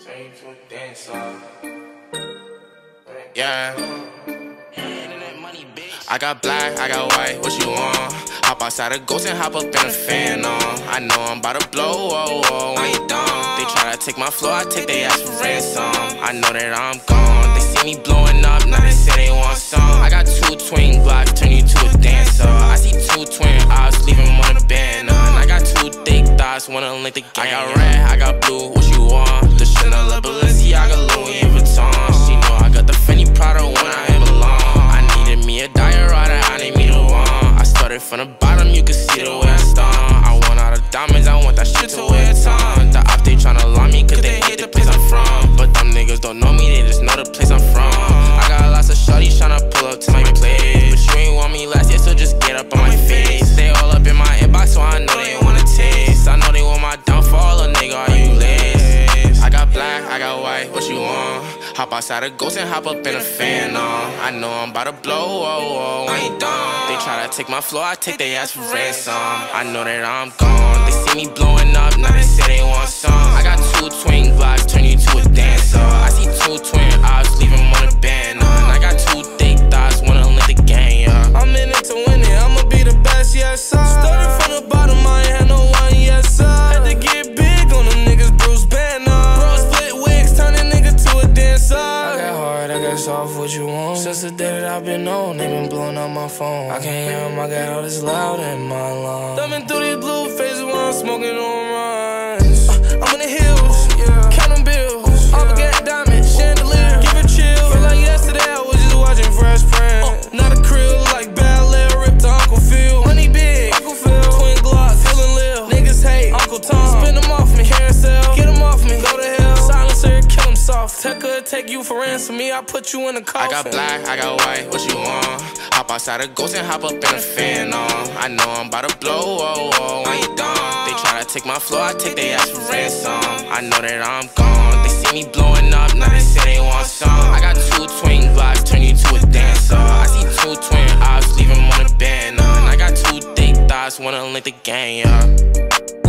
Turn you to a dancer. Yeah. I got black, I got white, what you want? Hop outside a ghost and hop up in a fan on. I know I'm about to blow, whoa, whoa, when you done. They try to take my flow, I take they ass for ransom. I know that I'm gone, they see me blowing up, now they say they want some. I got 2 twin Glocks, turn you to a dancer. I see 2 twin eyes, leave them on a band on. I got 2 thick thighs, wanna link the game. I got red, I got blue, what you want? The Chanel, the Balenciaga, Louis Vuitton. She know I got the Fendi Prada when I belong. I needed me a diorata, I need me the one. I started from the bottom, you can see the way I stomp. I want all the diamonds, I want that shit to wear a ton. The op, they tryna lie me, cause they hate the place I'm from. But them niggas don't know me, they just know the place I'm from. I got lots of shorties tryna pull up to my place, but you ain't want me last year, so just get up on my face. They all up in my inbox, so I know they wanna taste. I know they want my downfall, a nigga, are you lace? I got black, I got white, what you want? Hop outside a ghost and hop up in a fan on. I know I'm about to blow, whoa, whoa, when you done. They try to take my flow, I take they ass for ransom. I know that I'm gone, they see me blowing up, now they say they want some. I got 2 twin Glocks, turn you to a dancer. I see 2 twin eyes, leave them on a band on. I got 2 thick thighs, wanna link the game, yeah. I'm in it to win it, I'ma be the best, yes sir. Started from the bottom, I ain't had no one, yes sir. Had to get big on them niggas, Bruce Banner. Bro split wigs, turn a nigga to a dancer. I got hard, I got soft, what you want? Since the day that I've been on, they been blowing up my phone. I can't hear them, I got all this loud in my lungs. Thumbing through these blue faces while I'm smoking on runs. I'm in the hills, counting bills. All forget diamonds, chandelier, give it chill. Feel like yesterday I was just watching Fresh Prince. Not a crib like ballet, ripped to Uncle Phil. Money big, Uncle Phil, twin Glocks, feeling live. Niggas hate, Uncle Tom, spin them off me. Carousel, get them off me, go to hell. Silencer, kill them soft. Tekka take you for ransom, me, I put you in a coffin. I got black, I got white, what you want? Hop outside a ghost and hop up in a fan on. I know I'm about to blow, whoa, whoa, when you done. They try to take my flow, I take they ass for ransom. I know that I'm gone, they see me blowing up, now they say they want some. I got 2 twin Glocks, turn you to a dancer. I see 2 twin eyes, leave them on a band on. I got 2 thick thighs, wanna link the game, yeah.